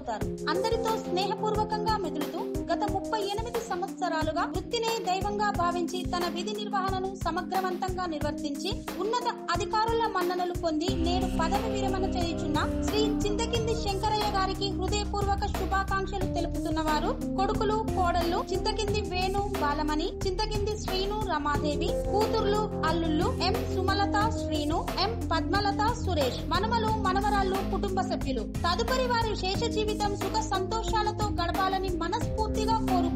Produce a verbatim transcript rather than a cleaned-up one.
కలిసిపోతారు. అందరితో స్నేహపూర్వకంగా మెదులుతూ గత ముప్పై ఎనిమిది సంవత్సరాలుగా వృత్తినే దైవంగా భావించి తన విధి నిర్వహణను సమగ్రవంతంగా నిర్వర్తించి ఉన్నత అధికారుల మన్ననలు పొంది నేడు పదవి విరమణ చేయుచున్న శ్రీ చింతకింది శంకరయ్య గారికి హృదయపూర్వక శుభాకాంక్షలు తెలుపుతున్న వారు కొడుకులు, కోడళ్లు చింతకింది వేణు బాలమణి, చింతకింది శ్రీను రమాదేవి, కూతుర్లు, అల్లుళ్ళు ఎం సుమలత శ్రీను, ఎం పద్మలత సురేష్, మనమలు, మనవరాళ్లు, కుటుంబ సభ్యులు. తదుపరి వారి శేష జీవితం సుఖ సంతోషాలతో గడపాలని మనస్ఫూర్తిగా కోరుకుంటున్నారు.